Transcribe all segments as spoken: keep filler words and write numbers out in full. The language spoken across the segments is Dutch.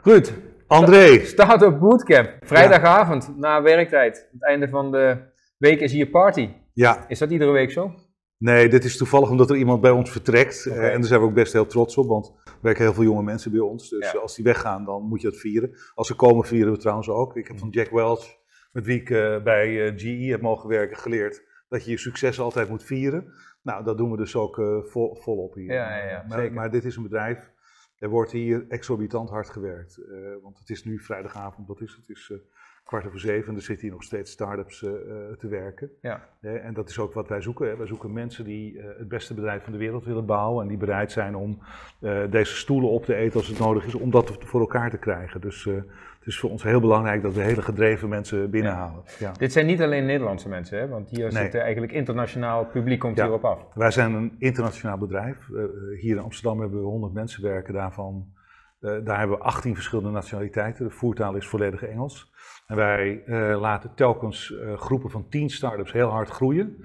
Goed. André. Startup Bootcamp. Vrijdagavond ja. na werktijd. Het einde van de week is hier party. Ja. Is dat iedere week zo? Nee, dit is toevallig omdat er iemand bij ons vertrekt. Okay. Uh, en daar zijn we ook best heel trots op, want er werken heel veel jonge mensen bij ons. Dus ja. als die weggaan, dan moet je dat vieren. Als ze komen, vieren we trouwens ook. Ik heb van Jack Welch, met wie ik uh, bij uh, G E heb mogen werken, geleerd dat je je succes altijd moet vieren. Nou, dat doen we dus ook uh, vol, volop hier. Ja, ja, ja, maar, maar dit is een bedrijf, er wordt hier exorbitant hard gewerkt. Uh, want het is nu vrijdagavond, wat is het? Het is uh, kwart over zeven en er zitten hier nog steeds start-ups uh, te werken. Ja. Uh, en dat is ook wat wij zoeken. Hè. Wij zoeken mensen die uh, het beste bedrijf van de wereld willen bouwen en die bereid zijn om uh, deze stoelen op te eten als het nodig is, om dat voor elkaar te krijgen. Dus uh, het is voor ons heel belangrijk dat we hele gedreven mensen binnenhalen. Ja. Ja. Dit zijn niet alleen Nederlandse mensen, hè? Want hier nee. zit eigenlijk internationaal publiek komt ja. hierop af. Wij zijn een internationaal bedrijf. Uh, hier in Amsterdam hebben we honderd mensen werken, daarvan uh, daar hebben we achttien verschillende nationaliteiten. De voertaal is volledig Engels. En wij uh, laten telkens uh, groepen van tien start-ups heel hard groeien.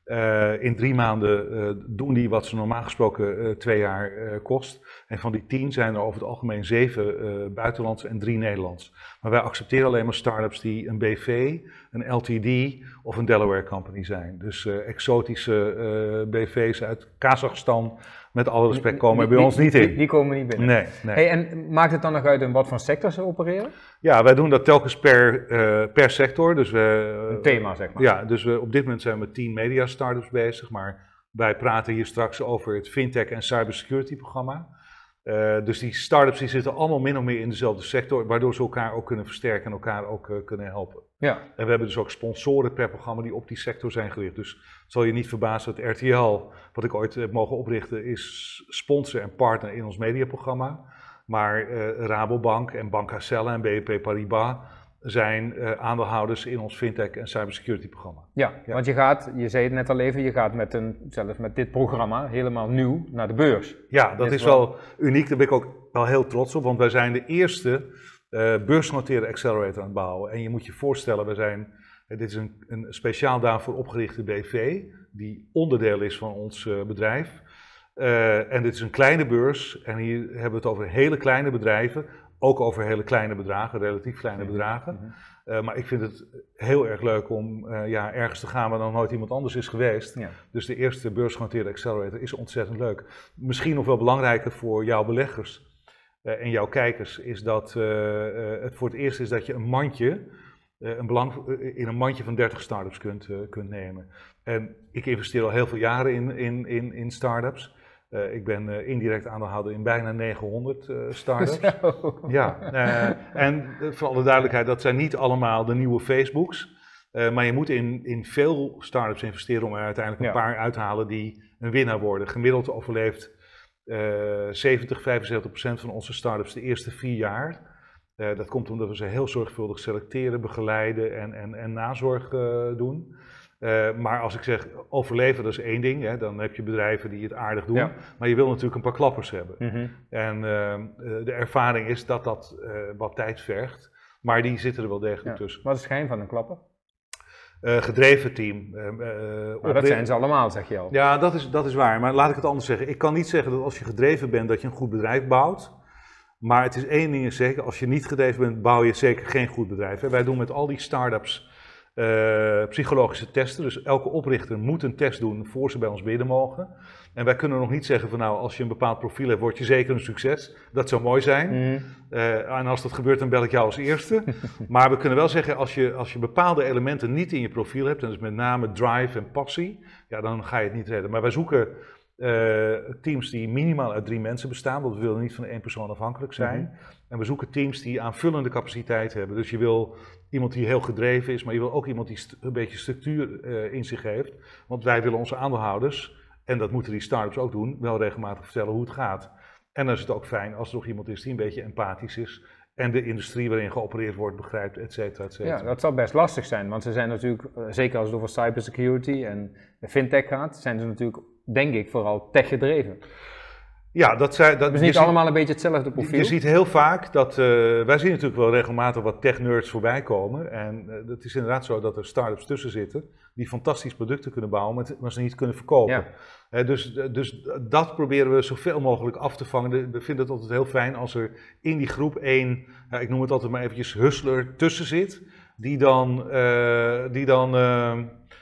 Uh, in drie maanden uh, doen die wat ze normaal gesproken uh, twee jaar uh, kost. En van die tien zijn er over het algemeen zeven uh, buitenlands en drie Nederlands. Maar wij accepteren alleen maar start-ups die een B V, een L T D of een Delaware company zijn. Dus uh, exotische uh, B V's uit Kazachstan, met alle respect, komen er bij die, ons niet die, in. Die, die komen niet binnen. Nee, nee. Hey, en maakt het dan nog uit in wat voor sector ze opereren? Ja, wij doen dat telkens per, uh, per sector. Dus we, uh, een thema, zeg maar. Ja, dus we, op dit moment zijn we met tien media startups bezig, maar wij praten hier straks over het fintech en cybersecurity programma. Uh, dus die start-ups die zitten allemaal min of meer in dezelfde sector, waardoor ze elkaar ook kunnen versterken en elkaar ook uh, kunnen helpen. Ja. En we hebben dus ook sponsoren per programma die op die sector zijn gericht. Dus het zal je niet verbazen dat R T L, wat ik ooit heb mogen oprichten, is sponsor en partner in ons mediaprogramma. Maar uh, Rabobank en Bancasella en B N P Paribas zijn uh, aandeelhouders in ons fintech en cybersecurity programma. Ja, ja, want je gaat, je zei het net al even, je gaat met een, zelfs met dit programma helemaal nieuw naar de beurs. Ja, dat is wel uniek, daar ben ik ook wel heel trots op, want wij zijn de eerste uh, beursgenoteerde accelerator aan het bouwen. En je moet je voorstellen, wij zijn, dit is een, een speciaal daarvoor opgerichte B V, die onderdeel is van ons uh, bedrijf. Uh, en dit is een kleine beurs en hier hebben we het over hele kleine bedrijven. Ook over hele kleine bedragen, relatief kleine bedragen. Mm-hmm. uh, maar ik vind het heel erg leuk om uh, ja, ergens te gaan waar dan nooit iemand anders is geweest. Ja. Dus de eerste beursgenoteerde accelerator is ontzettend leuk. Misschien nog wel belangrijker voor jouw beleggers uh, en jouw kijkers is dat uh, uh, het voor het eerst is dat je een mandje, uh, een belang, uh, in een mandje van dertig start-ups kunt, uh, kunt nemen. En ik investeer al heel veel jaren in, in, in, in start-ups. Uh, ik ben uh, indirect aandeelhouder in bijna negenhonderd uh, start-ups. Ja, uh, en uh, voor alle duidelijkheid, dat zijn niet allemaal de nieuwe Facebooks. Uh, maar je moet in, in veel start-ups investeren om er uiteindelijk een ja. paar uithalen die een winnaar worden. Gemiddeld overleeft uh, zeventig, vijfenzeventig procent van onze start-ups de eerste vier jaar. Uh, dat komt omdat we ze heel zorgvuldig selecteren, begeleiden en, en, en nazorg uh, doen. Uh, maar als ik zeg overleven, dat is één ding. Hè, dan heb je bedrijven die het aardig doen. Ja. Maar je wil natuurlijk een paar klappers hebben. Mm-hmm. En uh, de ervaring is dat dat uh, wat tijd vergt. Maar die zitten er wel degelijk ja. tussen. Wat is het geheim van een klapper? Uh, gedreven team. Uh, uh, maar dat zijn ze allemaal, zeg je al. Ja, dat is, dat is waar. Maar laat ik het anders zeggen. Ik kan niet zeggen dat als je gedreven bent, dat je een goed bedrijf bouwt. Maar het is één ding zeker. Als je niet gedreven bent, bouw je zeker geen goed bedrijf. Hè. Wij doen met al die start-ups Uh, psychologische testen, dus elke oprichter moet een test doen voor ze bij ons binnen mogen. En wij kunnen nog niet zeggen van nou, als je een bepaald profiel hebt, word je zeker een succes. Dat zou mooi zijn. Mm. Uh, en als dat gebeurt, dan bel ik jou als eerste. Maar we kunnen wel zeggen, als je, als je bepaalde elementen niet in je profiel hebt, en dus met name drive en passie, ja, dan ga je het niet redden. Maar wij zoeken uh, teams die minimaal uit drie mensen bestaan, want we willen niet van één persoon afhankelijk zijn. Mm-hmm. En we zoeken teams die aanvullende capaciteit hebben. Dus je wil iemand die heel gedreven is, maar je wil ook iemand die st- een beetje structuur uh, in zich heeft. Want wij willen onze aandeelhouders, en dat moeten die start-ups ook doen, wel regelmatig vertellen hoe het gaat. En dan is het ook fijn als er nog iemand is die een beetje empathisch is en de industrie waarin geopereerd wordt begrijpt, et cetera, et cetera. Ja, dat zal best lastig zijn, want ze zijn natuurlijk, zeker als het over cybersecurity en fintech gaat, zijn ze natuurlijk, denk ik, vooral tech gedreven. Ja, dat zijn... Dat, dus niet je allemaal ziet, een beetje hetzelfde profiel? Je ziet heel vaak dat... Uh, wij zien natuurlijk wel regelmatig wat tech-nerds voorbij komen. En uh, het is inderdaad zo dat er start-ups tussen zitten die fantastisch producten kunnen bouwen, maar, maar ze niet kunnen verkopen. Ja. Uh, dus, dus dat proberen we zoveel mogelijk af te vangen. We vinden het altijd heel fijn als er in die groep één, uh, ik noem het altijd maar eventjes hustler tussen zit, die dan... Uh, die dan uh,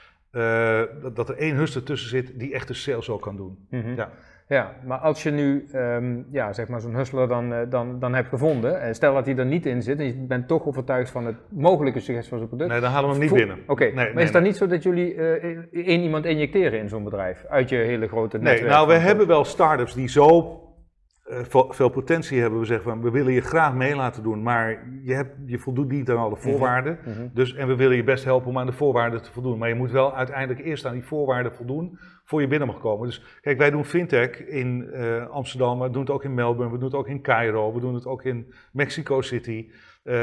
uh, dat er één hustler tussen zit die echt de sales ook kan doen. Mm-hmm. Ja. Ja, maar als je nu um, ja, zeg maar zo'n hustler dan, uh, dan, dan hebt gevonden, en stel dat hij er niet in zit en je bent toch overtuigd van het mogelijke succes van zo'n product. Nee, dan halen we hem niet Vo- binnen. Oké, okay. nee, maar nee, is het dan nee. niet zo dat jullie uh, één iemand injecteren in zo'n bedrijf, uit je hele grote netwerk? Nee, nou we hebben wel start-ups die zo uh, veel potentie hebben. We zeggen van, we willen je graag mee laten doen, maar je, hebt, je voldoet niet aan alle voorwaarden. Mm-hmm. Dus, en we willen je best helpen om aan de voorwaarden te voldoen. Maar je moet wel uiteindelijk eerst aan die voorwaarden voldoen voor je binnen mag komen. Dus kijk, wij doen fintech in uh, Amsterdam, we doen het ook in Melbourne, we doen het ook in Cairo, we doen het ook in Mexico City, uh,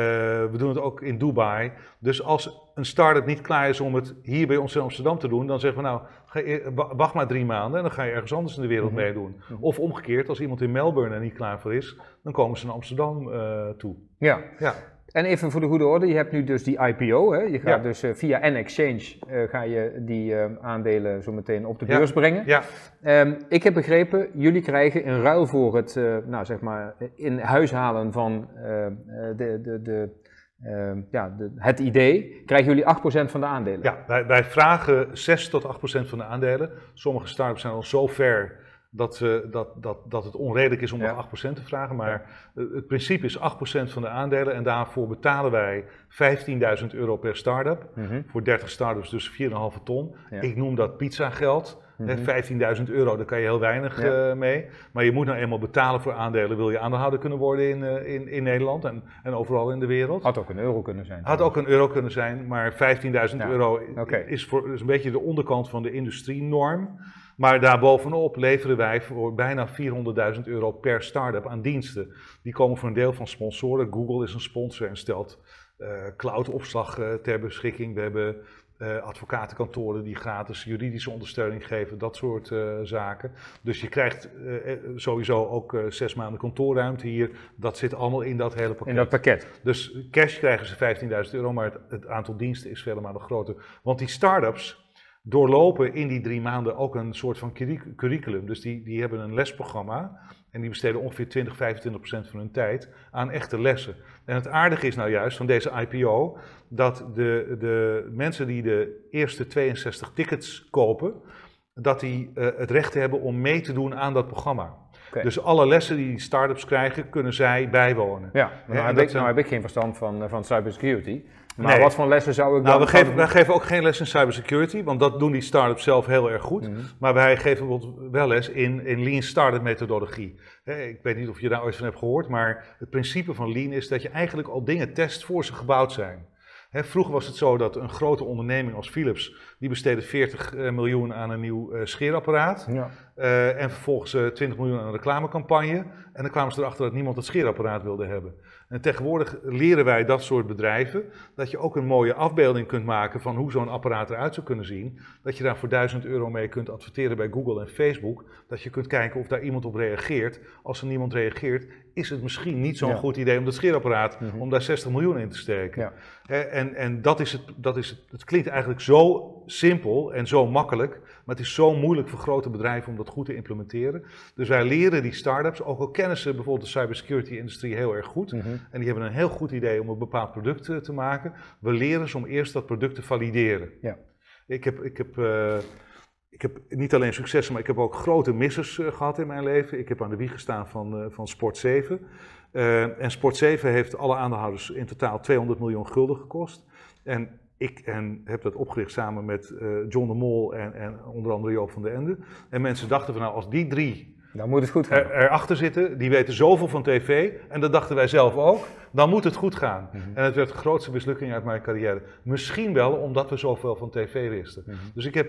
we doen het ook in Dubai. Dus als een start-up niet klaar is om het hier bij ons in Amsterdam te doen, dan zeggen we nou, ga je, wacht maar drie maanden en dan ga je ergens anders in de wereld Mm-hmm. meedoen. Of omgekeerd, als iemand in Melbourne er niet klaar voor is, dan komen ze naar Amsterdam uh, toe. Ja. Ja. En even voor de goede orde, je hebt nu dus die I P O, hè? Je gaat Ja. dus uh, via N-Exchange uh, ga je die uh, aandelen zo meteen op de Ja. beurs brengen. Ja. Um, ik heb begrepen, jullie krijgen in ruil voor het, uh, nou zeg maar, in huis halen van uh, de, de, de, uh, ja, de, het idee, krijgen jullie acht procent van de aandelen. Ja, wij, wij vragen zes tot acht procent van de aandelen. Sommige start-ups zijn al zo ver dat, uh, dat, dat, dat het onredelijk is om Ja. nog acht procent te vragen. Maar uh, het principe is acht procent van de aandelen en daarvoor betalen wij vijftienduizend euro per start-up. Mm-hmm. Voor dertig start-ups dus vier komma vijf ton. Ja. Ik noem dat pizza geld. Mm-hmm. vijftienduizend euro, daar kan je heel weinig Ja. uh, mee. Maar je moet nou eenmaal betalen voor aandelen, wil je aandeelhouder kunnen worden in, uh, in, in Nederland en, en overal in de wereld. Had ook een euro kunnen zijn. Had ook een euro kunnen zijn, maar vijftienduizend Ja. euro Okay. is, voor, is een beetje de onderkant van de industrienorm. Maar daarbovenop leveren wij voor bijna vierhonderdduizend euro per start-up aan diensten. Die komen voor een deel van sponsoren. Google is een sponsor en stelt uh, cloudopslag uh, ter beschikking. We hebben uh, advocatenkantoren die gratis juridische ondersteuning geven, dat soort uh, zaken. Dus je krijgt uh, sowieso ook uh, zes maanden kantoorruimte hier. Dat zit allemaal in dat hele pakket. In dat pakket. Dus cash krijgen ze vijftienduizend euro, maar het, het aantal diensten is vele malen groter. Want die start-ups doorlopen in die drie maanden ook een soort van curriculum. Dus die, die hebben een lesprogramma en die besteden ongeveer twintig, vijfentwintig procent van hun tijd aan echte lessen. En het aardige is nou juist van deze I P O dat de, de mensen die de eerste tweeënzestig tickets kopen, dat die uh, het recht hebben om mee te doen aan dat programma. Okay. Dus alle lessen die start-ups krijgen, kunnen zij bijwonen. Ja, maar nou, heb ik, nou heb ik geen verstand van, van cybersecurity. Maar nee. Wat voor lessen zou ik nou, dan... We geven, wij geven ook geen les in cybersecurity, want dat doen die start-ups zelf heel erg goed. Mm-hmm. Maar wij geven bijvoorbeeld wel les in, in Lean Startup methodologie. He, ik weet niet of je daar ooit van hebt gehoord, maar het principe van Lean is dat je eigenlijk al dingen test voor ze gebouwd zijn. He, vroeger was het zo dat een grote onderneming als Philips, die besteedde veertig miljoen aan een nieuw uh, scheerapparaat. Ja. Uh, en vervolgens uh, twintig miljoen aan een reclamecampagne. En dan kwamen ze erachter dat niemand het scheerapparaat wilde hebben. En tegenwoordig leren wij dat soort bedrijven dat je ook een mooie afbeelding kunt maken van hoe zo'n apparaat eruit zou kunnen zien. Dat je daar voor duizend euro mee kunt adverteren bij Google en Facebook. Dat je kunt kijken of daar iemand op reageert. Als er niemand reageert, is het misschien niet zo'n ja. goed idee om dat scheerapparaat, mm-hmm. om daar zestig miljoen in te steken. Ja. En, en dat is het, dat is het, het klinkt eigenlijk zo simpel en zo makkelijk, maar het is zo moeilijk voor grote bedrijven om dat goed te implementeren. Dus wij leren die start-ups, ook al kennen ze bijvoorbeeld de cybersecurity-industrie heel erg goed, mm-hmm. en die hebben een heel goed idee om een bepaald product te, te maken, we leren ze om eerst dat product te valideren. Ja. Ik heb... Ik heb uh, Ik heb niet alleen successen, maar ik heb ook grote missers uh, gehad in mijn leven. Ik heb aan de wieg gestaan van, uh, van Sport zeven. Uh, en Sport zeven heeft alle aandeelhouders in totaal tweehonderd miljoen gulden gekost. En ik en heb dat opgericht samen met uh, John de Mol en, en onder andere Joop van den Ende. En mensen dachten van nou, als die drie dan moet het goed gaan. Er, erachter zitten, die weten zoveel van tv, en dat dachten wij zelf ook, dan moet het goed gaan. Mm-hmm. En het werd de grootste mislukking uit mijn carrière. Misschien wel omdat we zoveel van tv wisten. Mm-hmm. Dus ik heb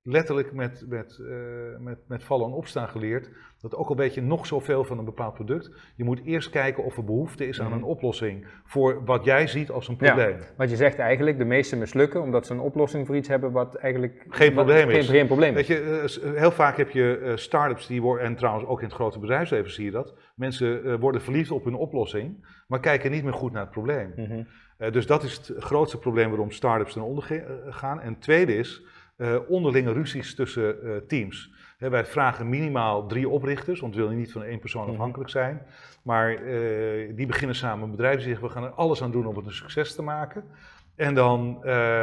letterlijk met, met, uh, met, met vallen en opstaan geleerd dat ook al weet je nog zoveel van een bepaald product, je moet eerst kijken of er behoefte is aan een oplossing voor wat jij ziet als een probleem. Ja, want je zegt eigenlijk, de meeste mislukken omdat ze een oplossing voor iets hebben wat eigenlijk geen probleem wat, is. Geen, geen probleem weet je, uh, heel vaak heb je uh, start-ups die worden, en trouwens ook in het grote bedrijfsleven zie je dat, mensen uh, worden verliefd op hun oplossing, maar kijken niet meer goed naar het probleem. Mm-hmm. uh, dus dat is het grootste probleem waarom start-ups ten onder uh, gaan. En het tweede is uh, onderlinge ruzies tussen uh, teams. He, wij vragen minimaal drie oprichters, want we willen niet van één persoon afhankelijk zijn. Maar uh, die beginnen samen een bedrijf en zeggen we gaan er alles aan doen om het een succes te maken. En dan,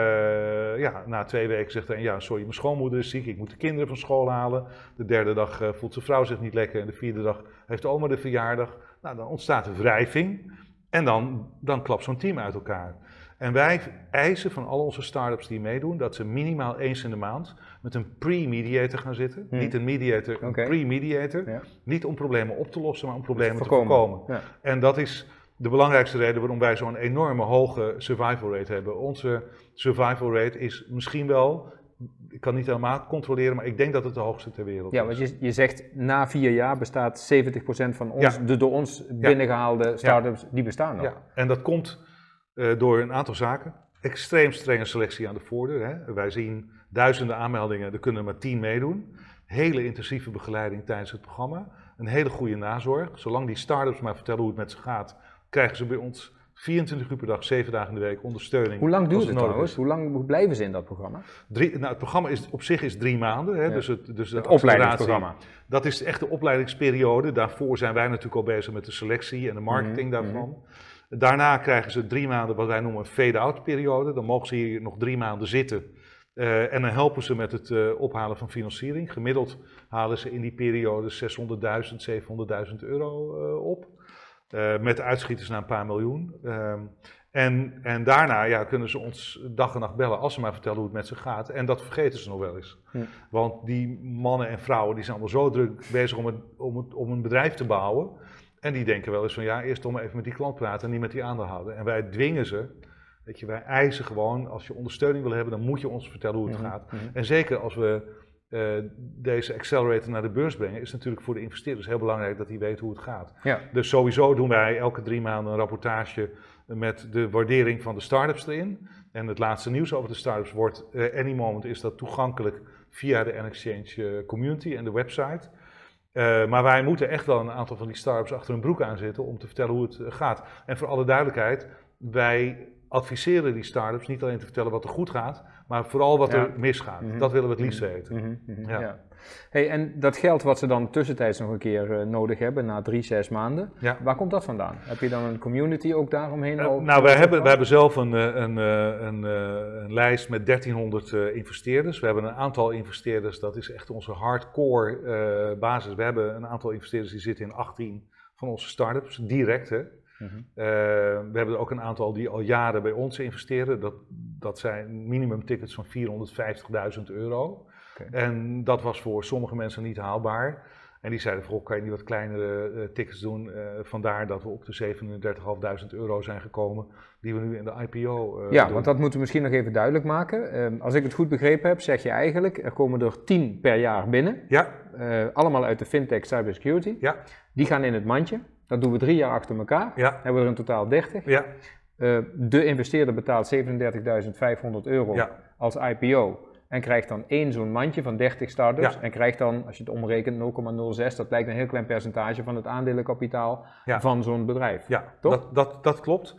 uh, ja, na twee weken zegt hij, ja sorry, mijn schoonmoeder is ziek, ik moet de kinderen van school halen. De derde dag uh, voelt zijn vrouw zich niet lekker en de vierde dag heeft de oma de verjaardag. Nou, dan ontstaat er wrijving en dan, dan klapt zo'n team uit elkaar. En wij eisen van al onze start-ups die meedoen, dat ze minimaal eens in de maand met een pre-mediator gaan zitten. Hmm. Niet een mediator, een okay. pre-mediator. Ja. Niet om problemen op te lossen, maar om problemen te voorkomen. Ja. En dat is de belangrijkste reden waarom wij zo'n enorme hoge survival rate hebben. Onze survival rate is misschien wel, ik kan niet helemaal controleren, maar ik denk dat het de hoogste ter wereld ja, is. Ja, want je, je zegt na vier jaar bestaat zeventig procent van ons, ja. de door ons binnengehaalde start-ups, ja. die bestaan nog. Ja. En dat komt uh, door een aantal zaken. Extreem strenge selectie aan de voordeur. Hè. Wij zien duizenden aanmeldingen, er kunnen er maar tien meedoen. Hele intensieve begeleiding tijdens het programma. Een hele goede nazorg. Zolang die start-ups maar vertellen hoe het met ze gaat, krijgen ze bij ons vierentwintig uur per dag, zeven dagen in de week ondersteuning. Hoe lang duurt het trouwens? Hoe lang hoe blijven ze in dat programma? Drie, nou, het programma is, op zich is drie maanden. Hè, ja. Dus het, dus het opleidingsprogramma. Dat is echt de opleidingsperiode. Daarvoor zijn wij natuurlijk al bezig met de selectie en de marketing mm-hmm. daarvan. Mm-hmm. Daarna krijgen ze drie maanden wat wij noemen een fade-out periode. Dan mogen ze hier nog drie maanden zitten. Uh, en dan helpen ze met het uh, ophalen van financiering. Gemiddeld halen ze in die periode zeshonderdduizend, zevenhonderdduizend euro uh, op. Uh, met uitschieters naar een paar miljoen. Uh, en, en daarna ja, kunnen ze ons dag en nacht bellen als ze maar vertellen hoe het met ze gaat. En dat vergeten ze nog wel eens. Hm. Want die mannen en vrouwen die zijn allemaal zo druk bezig om, het, om, het, om een bedrijf te bouwen. En die denken wel eens van ja, eerst om even met die klant praten en niet met die aandeelhouder. En wij dwingen ze. Weet je, wij eisen gewoon, als je ondersteuning wil hebben, dan moet je ons vertellen hoe het mm-hmm. gaat. Mm-hmm. En zeker als we uh, deze accelerator naar de beurs brengen, is het natuurlijk voor de investeerders heel belangrijk dat die weten hoe het gaat. Ja. Dus sowieso doen wij elke drie maanden een rapportage met de waardering van de start-ups erin. En het laatste nieuws over de start-ups wordt, uh, any moment is dat toegankelijk via de N-Exchange community en de website. Uh, maar wij moeten echt wel een aantal van die start-ups achter hun broek aanzetten om te vertellen hoe het uh, gaat. En voor alle duidelijkheid, wij adviseren die start-ups niet alleen te vertellen wat er goed gaat, maar vooral wat ja. er misgaat. Mm-hmm. Dat willen we het liefst weten. Mm-hmm. Mm-hmm. Ja. Ja. Hey, en dat geld wat ze dan tussentijds nog een keer uh, nodig hebben, na drie, zes maanden, ja. waar komt dat vandaan? Heb je dan een community ook daaromheen? Uh, nou, wij hebben, wij hebben zelf een, een, een, een, een lijst met dertienhonderd uh, investeerders. We hebben een aantal investeerders, dat is echt onze hardcore uh, basis. We hebben een aantal investeerders die zitten in achttien van onze start-ups, direct hè. Mm-hmm. Uh, we hebben er ook een aantal die al jaren bij ons investeren. Dat, dat zijn minimumtickets van vierhonderdvijftigduizend euro. Okay. En dat was voor sommige mensen niet haalbaar. En die zeiden van, kan je niet wat kleinere uh, tickets doen? Uh, vandaar dat we op de zevenendertigduizend euro zijn gekomen, die we nu in de I P O uh, Ja, doen. Want dat moeten we misschien nog even duidelijk maken. Uh, als ik het goed begrepen heb, zeg je eigenlijk, er komen er tien per jaar binnen. Ja. Uh, allemaal uit de fintech cybersecurity. Ja. Die gaan in het mandje. Dat doen we drie jaar achter elkaar. Ja. Hebben we er in totaal dertig. Ja. Uh, de investeerder betaalt zevenendertigduizend vijfhonderd euro ja. als I P O. En krijgt dan één zo'n mandje van dertig startups. Ja. En krijgt dan, als je het omrekent, nul komma nul zes. Dat lijkt een heel klein percentage van het aandelenkapitaal ja. van zo'n bedrijf. Ja, toch? Dat, dat, dat klopt.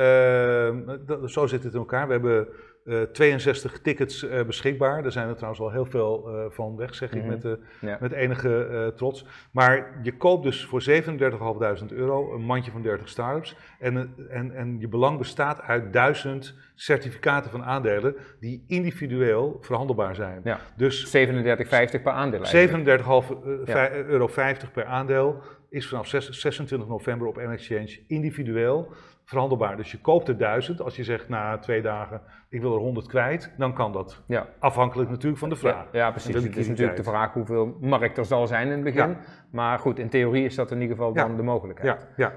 Uh, dat, zo zit het in elkaar. We hebben uh, tweeënzestig tickets uh, beschikbaar. Er zijn er trouwens al heel veel uh, van weg, zeg ik, mm-hmm. met, uh, ja. met enige uh, trots. Maar je koopt dus voor zevenendertigduizend euro een mandje van dertig startups. En, en, en je belang bestaat uit duizend certificaten van aandelen die individueel verhandelbaar zijn. Ja. Dus zevenendertig vijftig per aandeel. zevenendertig euro vijftig per aandeel is vanaf zesentwintig november op N-Exchange individueel verhandelbaar. Dus je koopt er duizend. Als je zegt na twee dagen, ik wil er honderd kwijt, dan kan dat. Ja. Afhankelijk natuurlijk van de vraag. Ja, ja precies. Het is natuurlijk de vraag hoeveel markt er zal zijn in het begin. Ja. Maar goed, in theorie is dat in ieder geval dan ja. de mogelijkheid. Ja, ja, ja. ja.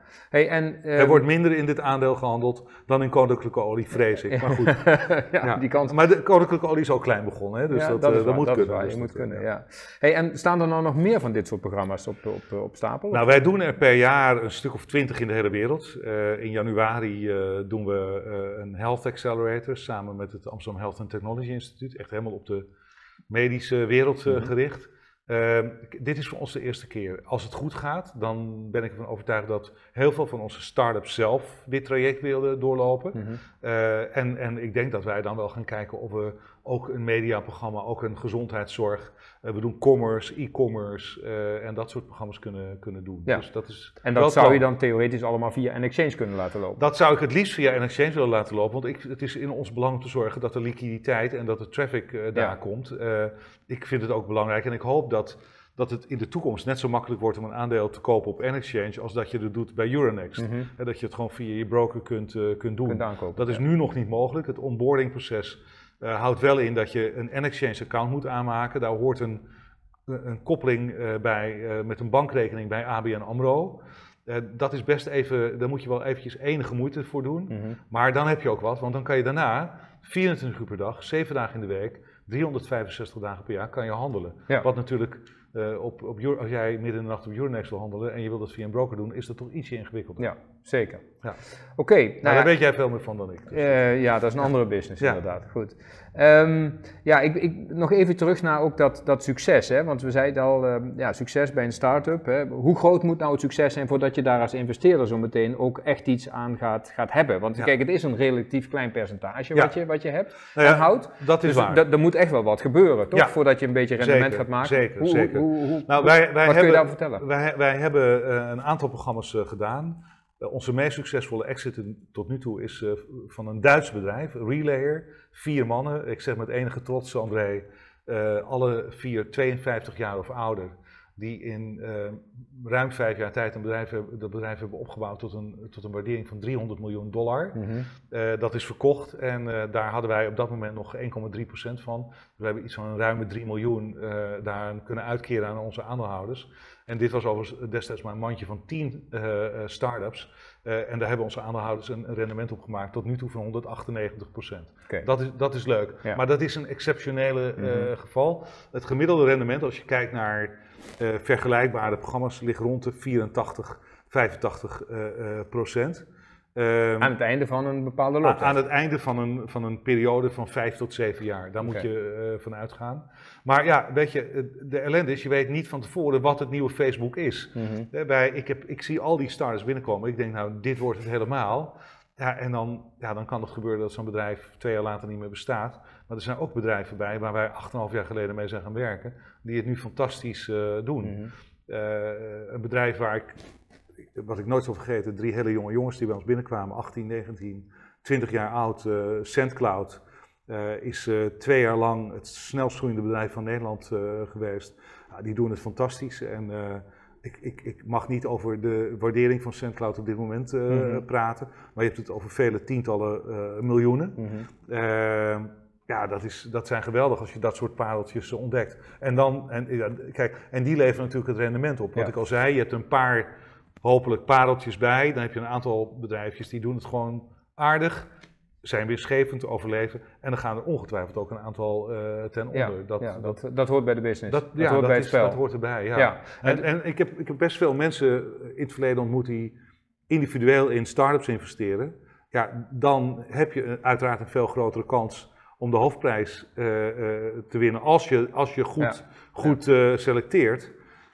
Hey, en, uh, er wordt minder in dit aandeel gehandeld dan in koninklijke olie, vrees ik. Maar goed. ja, ja. Die kans... Maar de koninklijke olie is al klein begonnen, hè? Dus ja, dat, dat, uh, is dat waar, moet dat kunnen. Is waar, Dus je dat, moet kunnen, ja. ja. Hey, en staan er nou nog meer van dit soort programma's op, op, op stapel? Nou, wij doen er per jaar een stuk of twintig in de hele wereld. Uh, in januari uh, doen we uh, een Health Accelerator samen met het Amsterdam Health and Technology Instituut. Echt helemaal op de medische wereld uh, mm-hmm. gericht. Uh, dit is voor ons de eerste keer. Als het goed gaat, dan ben ik ervan overtuigd dat heel veel van onze start-ups zelf dit traject willen doorlopen. Mm-hmm. uh, en, en ik denk dat wij dan wel gaan kijken of we ook een mediaprogramma, ook een gezondheidszorg, uh, we doen commerce, e-commerce uh, en dat soort programma's kunnen, kunnen doen. Ja. Dus dat is en dat zou je dan theoretisch allemaal via N-Exchange kunnen laten lopen? Dat zou ik het liefst via N-Exchange willen laten lopen, want ik, het is in ons belang om te zorgen dat de liquiditeit en dat de traffic uh, daar ja. komt. Uh, ik vind het ook belangrijk en ik hoop dat, dat het in de toekomst net zo makkelijk wordt om een aandeel te kopen op N-Exchange als dat je dat doet bij Euronext. Mm-hmm. En dat je het gewoon via je broker kunt, uh, kunt doen. Kunt aankopen, dat is ja. nu nog niet mogelijk. Het onboardingproces uh, houdt wel in dat je een N-Exchange account moet aanmaken. Daar hoort een, een koppeling uh, bij uh, met een bankrekening bij A B N AMRO. Uh, dat is best even, daar moet je wel eventjes enige moeite voor doen. Mm-hmm. Maar dan heb je ook wat, want dan kan je daarna vierentwintig uur per dag, zeven dagen in de week, driehonderdvijfenzestig dagen per jaar kan je handelen. Ja. Wat natuurlijk, uh, op, op, als jij midden in de nacht op Euronext wil handelen en je wilt dat via een broker doen, is dat toch ietsje ingewikkelder. Ja, zeker. Ja. Oké. Okay, nou, nou daar ja, weet jij veel meer van dan ik. Dus uh, ja, dat is een ja. andere business ja. inderdaad. Goed. Um, ja, ik, ik, nog even terug naar ook dat, dat succes, hè? Want we zeiden al, uh, ja, succes bij een start-up. Hè? Hoe groot moet nou het succes zijn voordat je daar als investeerder zo meteen ook echt iets aan gaat, gaat hebben? Want ja. kijk, het is een relatief klein percentage ja. wat, je, wat je hebt nou ja, en houdt. Dat is dus waar. Er moet echt wel wat gebeuren, toch? Ja. Voordat je een beetje rendement zeker, gaat maken. Zeker, hoe, zeker. Hoe, hoe, hoe, nou, wij, wij wat hebben, kun je daarover vertellen? Wij, wij hebben uh, een aantal programma's uh, gedaan. Uh, onze meest succesvolle exit tot nu toe is uh, van een Duits bedrijf, Relayer. Vier mannen, ik zeg met enige trots, André, uh, alle vier tweeënvijftig jaar of ouder, die in uh, ruim vijf jaar tijd een bedrijf, dat bedrijf hebben opgebouwd tot een, tot een waardering van driehonderd miljoen dollar. Mm-hmm. Uh, dat is verkocht en uh, daar hadden wij op dat moment nog één komma drie procent van. Dus we hebben iets van een ruime drie miljoen uh, daar kunnen uitkeren aan onze aandeelhouders. En dit was overigens destijds maar een mandje van tien uh, uh, start-ups. Uh, en daar hebben onze aandeelhouders een, een rendement op gemaakt tot nu toe van honderdachtennegentig procent. Okay. Dat is, dat is leuk, ja. maar dat is een exceptionele uh, mm-hmm. geval. Het gemiddelde rendement, als je kijkt naar uh, vergelijkbare programma's, ligt rond de vierentachtig, vijfentachtig uh, uh, procent. Um, aan het einde van een bepaalde looptijd? Aan het einde van een, van een periode van vijf tot zeven jaar. Daar okay. moet je uh, van uitgaan. Maar ja, weet je, de ellende is, je weet niet van tevoren wat het nieuwe Facebook is. Mm-hmm. Bij, ik, heb, ik zie al die starters binnenkomen. Ik denk, nou, dit wordt het helemaal. Ja, en dan, ja, dan kan het gebeuren dat zo'n bedrijf twee jaar later niet meer bestaat. Maar er zijn ook bedrijven bij waar wij acht en een half jaar geleden mee zijn gaan werken, die het nu fantastisch uh, doen. Mm-hmm. Uh, een bedrijf waar ik... Wat ik nooit zal vergeten, drie hele jonge jongens die bij ons binnenkwamen, achttien, negentien, twintig jaar oud. Uh, SendCloud uh, is uh, twee jaar lang het snelst groeiende bedrijf van Nederland uh, geweest. Uh, die doen het fantastisch en uh, ik, ik, ik mag niet over de waardering van SendCloud op dit moment uh, mm-hmm. praten, maar je hebt het over vele tientallen uh, miljoenen. Mm-hmm. Uh, Ja, dat, is, dat zijn geweldig als je dat soort pareltjes uh, ontdekt. En, dan, en, ja, kijk, en die leveren natuurlijk het rendement op. Wat ja. ik al zei, je hebt een paar hopelijk pareltjes bij. Dan heb je een aantal bedrijfjes die doen het gewoon aardig, zijn winstgevend, overleven. En dan gaan er ongetwijfeld ook een aantal uh, ten onder. Ja, dat, ja, dat, dat, dat hoort bij de business. Dat, dat ja, hoort dat bij is, het spel. Dat hoort erbij, ja. ja. En, en ik, heb, ik heb best veel mensen in het verleden ontmoet die individueel in start-ups investeren. Ja, dan heb je uiteraard een veel grotere kans om de hoofdprijs uh, uh, te winnen als je, als je goed, ja. goed uh, selecteert.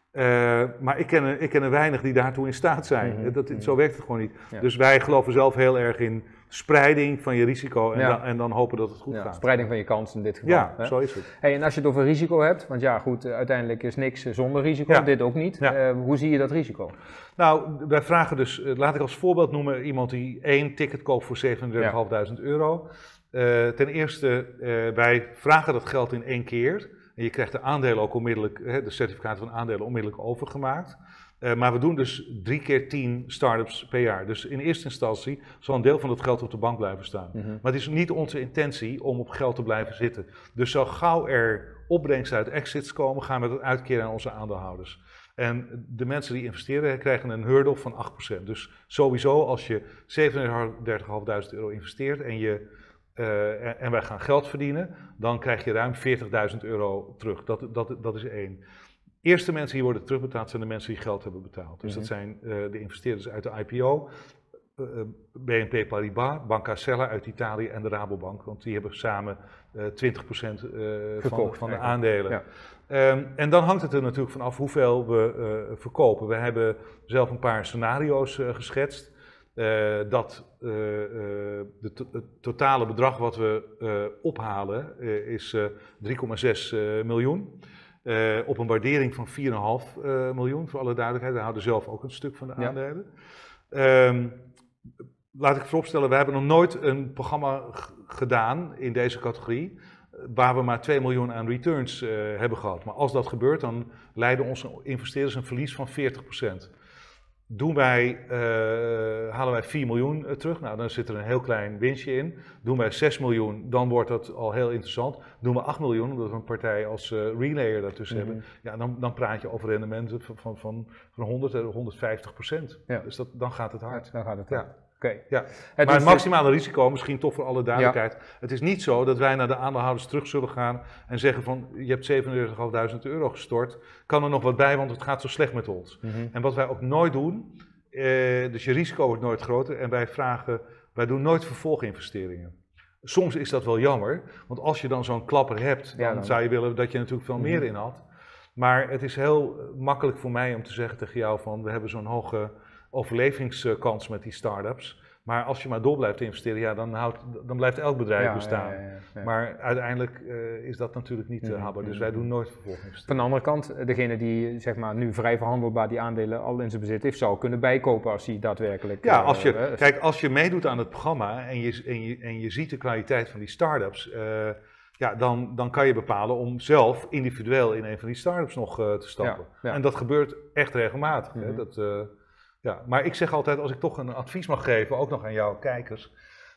Uh, maar ik ken, er, ik ken er weinig die daartoe in staat zijn. Mm-hmm. dat, zo werkt het gewoon niet. Ja. Dus wij geloven zelf heel erg in spreiding van je risico en, ja. dan, en dan hopen dat het goed ja, gaat. Spreiding van je kans in dit geval. Ja, hè? zo is het. Hey, en als je het over risico hebt, want ja goed, uiteindelijk is niks zonder risico, ja. dit ook niet. Ja. Uh, hoe zie je dat risico? Nou, wij vragen dus, laat ik als voorbeeld noemen, iemand die één ticket koopt voor zevenendertigduizend ja. euro. Uh, ten eerste, uh, wij vragen dat geld in één keer. En je krijgt de aandelen ook onmiddellijk, hè, de certificaten van aandelen onmiddellijk overgemaakt. Uh, maar we doen dus drie keer tien start-ups per jaar. Dus in eerste instantie zal een deel van dat geld op de bank blijven staan. Mm-hmm. Maar het is niet onze intentie om op geld te blijven zitten. Dus zo gauw er opbrengsten uit exits komen, gaan we dat uitkeren aan onze aandeelhouders. En de mensen die investeren krijgen een hurdle van acht procent. Dus sowieso als je zevenendertigduizend euro investeert en, je, uh, en, en wij gaan geld verdienen, dan krijg je ruim veertigduizend euro terug. Dat, dat, dat is één. De eerste mensen die worden terugbetaald zijn de mensen die geld hebben betaald. Dus mm-hmm. dat zijn uh, de investeerders uit de I P O, uh, B N P Paribas, Banca Sella uit Italië en de Rabobank. Want die hebben samen uh, twintig procent uh, van, van de aandelen. Ja. Um, en dan hangt het er natuurlijk vanaf hoeveel we uh, verkopen. We hebben zelf een paar scenario's uh, geschetst. Uh, dat uh, uh, de to het totale bedrag wat we uh, ophalen uh, is uh, drie komma zes uh, miljoen. Uh, op een waardering van vier komma vijf uh, miljoen, voor alle duidelijkheid. We houden zelf ook een stuk van de aandelen. Ja. Um, laat ik vooropstellen, we hebben nog nooit een programma gedaan in deze categorie waar we maar twee miljoen aan returns uh, hebben gehad. Maar als dat gebeurt, dan leiden onze investeerders een verlies van veertig procent. Doen wij, uh, halen wij vier miljoen uh, terug, nou dan zit er een heel klein winstje in. Doen wij zes miljoen, dan wordt dat al heel interessant. Doen we acht miljoen, omdat we een partij als uh, Relayer daartussen mm-hmm. hebben. Ja, dan, dan praat je over rendementen van, van, van, van honderd tot honderdvijftig procent. Ja. Dus dat, dan gaat het hard. Ja, dan gaat het hard. Ja. Okay. Ja. Het maar het maximale risico, misschien toch voor alle duidelijkheid. Ja. Het is niet zo dat wij naar de aandeelhouders terug zullen gaan en zeggen van je hebt zevenendertigduizend euro gestort, kan er nog wat bij, want het gaat zo slecht met ons. Mm-hmm. En wat wij ook nooit doen, eh, dus je risico wordt nooit groter en wij vragen, wij doen nooit vervolginvesteringen. Soms is dat wel jammer, want als je dan zo'n klapper hebt, dan, ja, dan zou je willen dat je natuurlijk veel mm-hmm. meer in had. Maar het is heel makkelijk voor mij om te zeggen tegen jou van we hebben zo'n hoge overlevingskans met die start-ups. Maar als je maar door blijft investeren, ja, dan, houdt, dan blijft elk bedrijf ja, bestaan. Ja, ja, ja, ja. Maar uiteindelijk uh, is dat natuurlijk niet uh, haalbaar. Dus wij doen nooit vervolginvesteringen. Van de andere kant, degene die zeg maar, nu vrij verhandelbaar die aandelen al in zijn bezit heeft, zou kunnen bijkopen als hij daadwerkelijk... Ja, als je, uh, kijk, als je meedoet aan het programma en je, en je, en je ziet de kwaliteit van die start-ups, uh, ja, dan, dan kan je bepalen om zelf individueel in een van die start-ups nog uh, te stappen. Ja, ja. En dat gebeurt echt regelmatig. Mm-hmm. Hè? Dat, uh, Ja, maar ik zeg altijd, als ik toch een advies mag geven, ook nog aan jouw kijkers.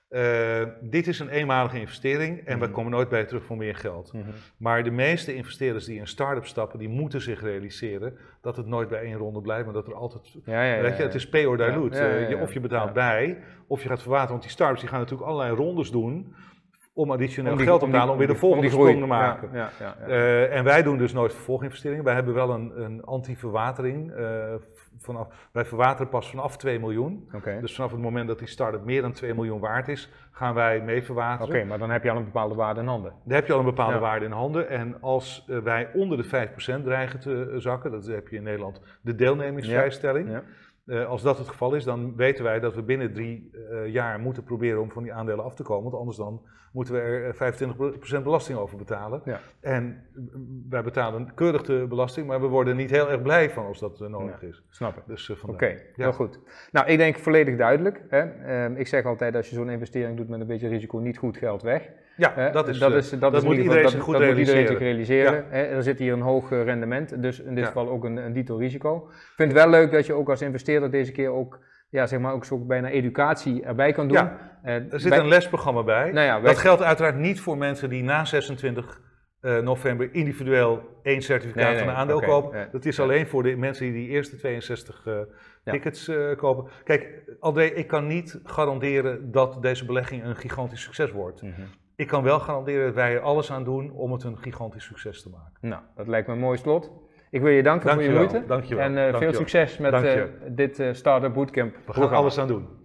Uh, dit is een eenmalige investering en mm-hmm. we komen nooit bij terug voor meer geld. Mm-hmm. Maar de meeste investeerders die in start-up stappen, die moeten zich realiseren dat het nooit bij één ronde blijft, maar dat er altijd, ja, ja, ja, weet je, het is pay or dilute. Ja, ja, ja, ja. Uh, je, of je betaalt ja. bij, of je gaat verwateren, want die start-ups die gaan natuurlijk allerlei rondes doen om additioneel om die, geld op te halen om, om weer de volgende sprong te maken. Ja, ja, ja, ja. Uh, en wij doen dus nooit vervolginvesteringen. Wij hebben wel een, een anti-verwatering. Uh, vanaf, wij verwateren pas vanaf twee miljoen. Okay. Dus vanaf het moment dat die start-up meer dan twee miljoen waard is, gaan wij mee verwateren. Oké, okay, maar dan heb je al een bepaalde waarde in handen. Dan heb je al een bepaalde ja. waarde in handen. En als uh, wij onder de vijf procent dreigen te uh, zakken, dat heb je in Nederland de deelnemingsvrijstelling. Ja. Ja. Uh, als dat het geval is, dan weten wij dat we binnen drie uh, jaar moeten proberen om van die aandelen af te komen. Want anders dan moeten we er vijfentwintig procent belasting over betalen. Ja. En wij betalen keurig de belasting, maar we worden niet heel erg blij van als dat uh, nodig ja, is. Snap ik. Dus, uh, Oké, okay, ja. heel goed. Nou, ik denk volledig duidelijk. Hè. Uh, ik zeg altijd, als je zo'n investering doet met een beetje risico, niet goed geld weg. Ja, uh, dat is dat, is, dat, dat, dat is moet iedereen dat, zich goed dat realiseren. Moet iedereen zich realiseren. Ja. Er zit hier een hoog rendement, dus in dit ja. geval ook een, een dito risico. Ik vind het wel leuk dat je ook als investeerder deze keer ook, ja, zeg maar ook zo bijna educatie erbij kan doen. Ja, uh, er zit bij, een lesprogramma bij. Nou ja, wij, dat geldt uiteraard niet voor mensen die na zesentwintig november individueel één certificaat nee, nee, van een aandeel okay, kopen. Ja, dat is ja. alleen voor de mensen die die eerste tweeënzestig uh, ja. tickets uh, kopen. Kijk, André, ik kan niet garanderen dat deze belegging een gigantisch succes wordt. Mm-hmm. Ik kan wel garanderen dat wij er alles aan doen om het een gigantisch succes te maken. Nou, dat lijkt me een mooi slot. Ik wil je danken Dank voor je, je moeite. Dankjewel. En uh, veel succes met uh, dit uh, Startup Bootcamp. We gaan alles aan doen.